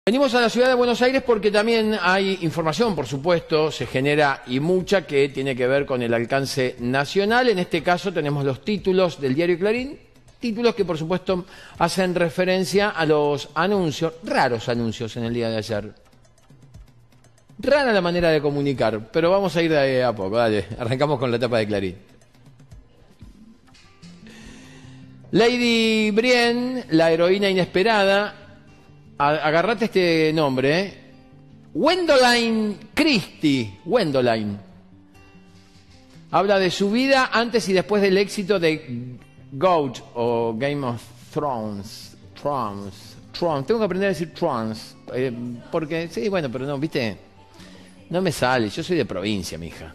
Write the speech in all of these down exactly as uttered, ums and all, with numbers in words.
Venimos a la ciudad de Buenos Aires porque también hay información, por supuesto, se genera y mucha que tiene que ver con el alcance nacional. En este caso tenemos los títulos del diario Clarín, títulos que por supuesto hacen referencia a los anuncios, raros anuncios en el día de ayer. Rara la manera de comunicar, pero vamos a ir de a poco, dale, arrancamos con la tapa de Clarín. Lady Brienne, la heroína inesperada. Agarrate este nombre, ¿eh? Gwendoline Christie. Gwendoline. Habla de su vida antes y después del éxito de GOAT o Game of Thrones. Thrones. Thrones. Tengo que aprender a decir Thrones. Eh, porque, sí, bueno, pero no, viste. No me sale. Yo soy de provincia, mija.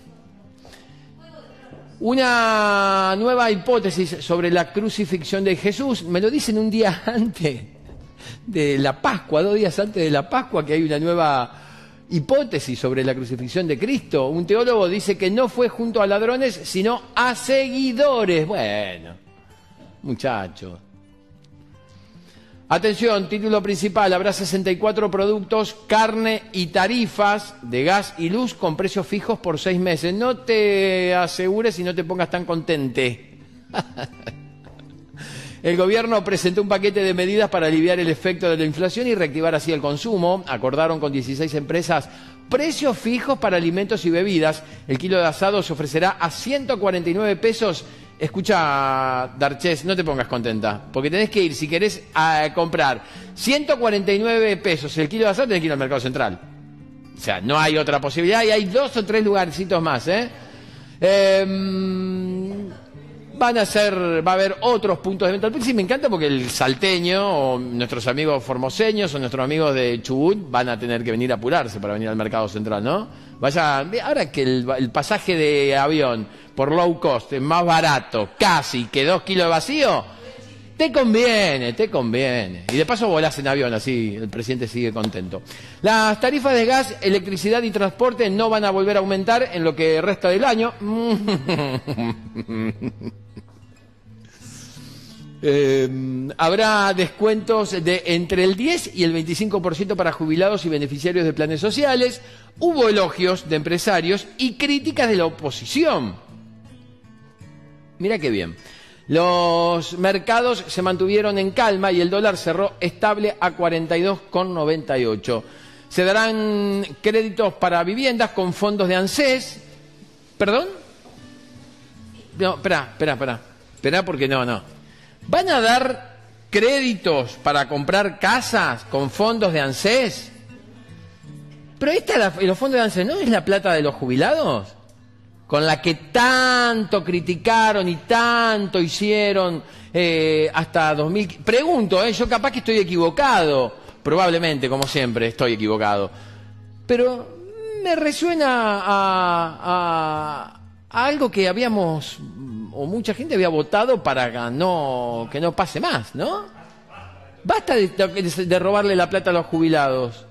Una nueva hipótesis sobre la crucifixión de Jesús. Me lo dicen un día antes de la Pascua, dos días antes de la Pascua, que hay una nueva hipótesis sobre la crucifixión de Cristo. Un teólogo dice que no fue junto a ladrones, sino a seguidores. Bueno, muchachos. Atención, título principal, habrá sesenta y cuatro productos, carne y tarifas de gas y luz con precios fijos por seis meses. No te asegures y no te pongas tan contente. El gobierno presentó un paquete de medidas para aliviar el efecto de la inflación y reactivar así el consumo. Acordaron con dieciséis empresas precios fijos para alimentos y bebidas. El kilo de asado se ofrecerá a ciento cuarenta y nueve pesos. Escucha, Darches, no te pongas contenta, porque tenés que ir, si querés a comprar ciento cuarenta y nueve pesos el kilo de asado, tenés que ir al Mercado Central. O sea, no hay otra posibilidad y hay dos o tres lugarcitos más, ¿eh? eh Van a ser, va a haber otros puntos de venta. Sí, me encanta porque el salteño, o nuestros amigos formoseños, o nuestros amigos de Chubut, van a tener que venir a apurarse para venir al Mercado Central, ¿no? Vaya, ahora que el, el pasaje de avión por low cost es más barato, casi, que dos kilos de vacío, te conviene, te conviene. Y de paso volás en avión, así el presidente sigue contento. Las tarifas de gas, electricidad y transporte no van a volver a aumentar en lo que resta del año. Eh, habrá descuentos de entre el diez y el veinticinco por ciento para jubilados y beneficiarios de planes sociales. Hubo elogios de empresarios y críticas de la oposición. Mira qué bien. Los mercados se mantuvieron en calma y el dólar cerró estable a cuarenta y dos con noventa y ocho. Se darán créditos para viviendas con fondos de ANSES. ¿Perdón? No, espera, espera, espera. Espera porque no, no. ¿Van a dar créditos para comprar casas con fondos de ANSES? Pero esta, la, los fondos de ANSES, ¿no es la plata de los jubilados? Con la que tanto criticaron y tanto hicieron eh, hasta dos mil... Pregunto, eh, yo capaz que estoy equivocado, probablemente, como siempre, estoy equivocado. Pero me resuena a, a, a algo que habíamos... o mucha gente había votado para no, que no pase más, ¿no? Basta de, de, de robarle la plata a los jubilados.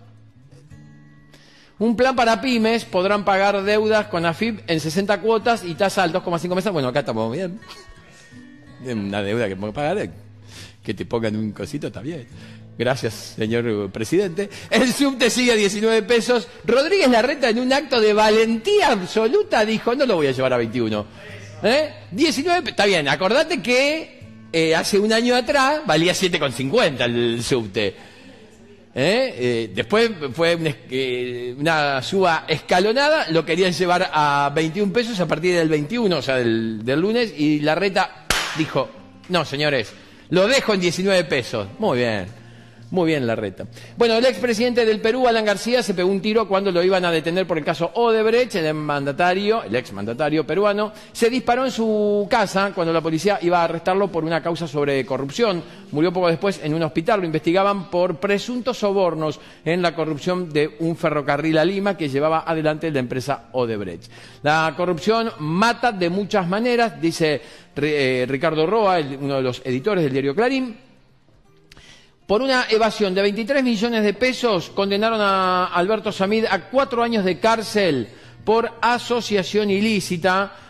Un plan para pymes, podrán pagar deudas con AFIP en sesenta cuotas y tasa al dos coma cinco meses. Bueno, acá estamos bien. Una deuda que puedo pagar, que te pongan un cosito, está bien. Gracias, señor presidente. El subte sigue a diecinueve pesos. Rodríguez Larreta, en un acto de valentía absoluta, dijo, no lo voy a llevar a veintiuno. ¿Eh? diecinueve, está bien, acordate que eh, hace un año atrás valía siete con cincuenta el subte. ¿Eh? Eh, después fue una, eh, una suba escalonada, lo querían llevar a veintiún pesos a partir del veintiuno, o sea, del, del lunes, y Larreta dijo, no, señores, lo dejo en diecinueve pesos. Muy bien. Muy bien, Larreta. Bueno, el expresidente del Perú, Alan García, se pegó un tiro cuando lo iban a detener por el caso Odebrecht. El mandatario, el exmandatario peruano, se disparó en su casa cuando la policía iba a arrestarlo por una causa sobre corrupción. Murió poco después en un hospital. Lo investigaban por presuntos sobornos en la corrupción de un ferrocarril a Lima que llevaba adelante la empresa Odebrecht. La corrupción mata de muchas maneras, dice eh, Ricardo Roa, el, uno de los editores del diario Clarín. Por una evasión de veintitrés millones de pesos, condenaron a Alberto Samid a cuatro años de cárcel por asociación ilícita.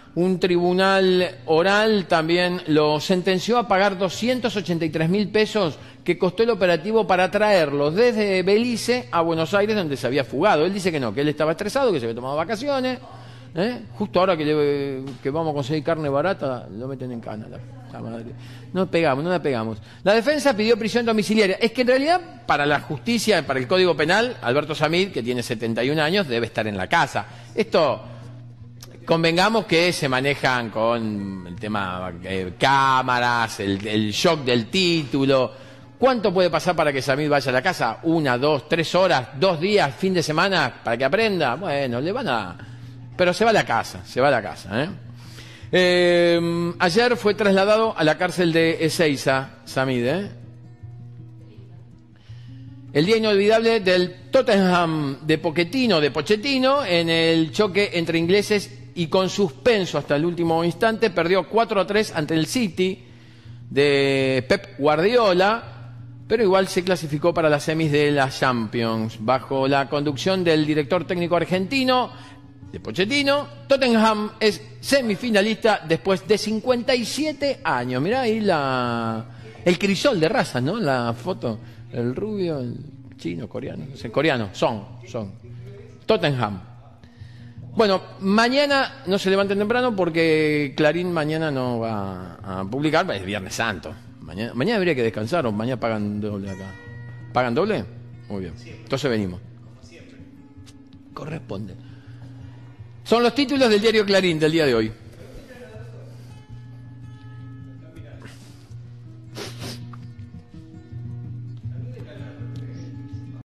Un tribunal oral también lo sentenció a pagar doscientos ochenta y tres mil pesos que costó el operativo para traerlo desde Belice a Buenos Aires, donde se había fugado. Él dice que no, que él estaba estresado, que se había tomado vacaciones. ¿eh? Justo ahora que, le, que vamos a conseguir carne barata, lo meten en cana. La, la madre. No pegamos, no la pegamos. La defensa pidió prisión domiciliaria. Es que en realidad, para la justicia, para el Código Penal, Alberto Samid, que tiene setenta y un años, debe estar en la casa. Esto... Convengamos que se manejan con el tema eh, cámaras, el, el shock del título. ¿Cuánto puede pasar para que Samid vaya a la casa? Una, dos, tres horas, dos días, fin de semana, para que aprenda. Bueno, le van a... Pero se va a la casa, se va a la casa. ¿eh? Eh, ayer fue trasladado a la cárcel de Ezeiza, Samid. ¿eh? El día inolvidable del Tottenham de Pochettino, de Pochettino, en el choque entre ingleses y con suspenso hasta el último instante, perdió cuatro a tres ante el City de Pep Guardiola, pero igual se clasificó para las semis de la Champions. Bajo la conducción del director técnico argentino, de Pochettino, Tottenham es semifinalista después de cincuenta y siete años. Mirá ahí la, el crisol de razas, ¿no? La foto, el rubio, el chino, coreano, no sé, coreano, son, son. Tottenham. Bueno, mañana no se levanten temprano porque Clarín mañana no va a publicar, es Viernes Santo. Mañana, mañana habría que descansar o mañana pagan doble acá. ¿Pagan doble? Muy bien. Entonces venimos. Corresponde. Son los títulos del diario Clarín del día de hoy.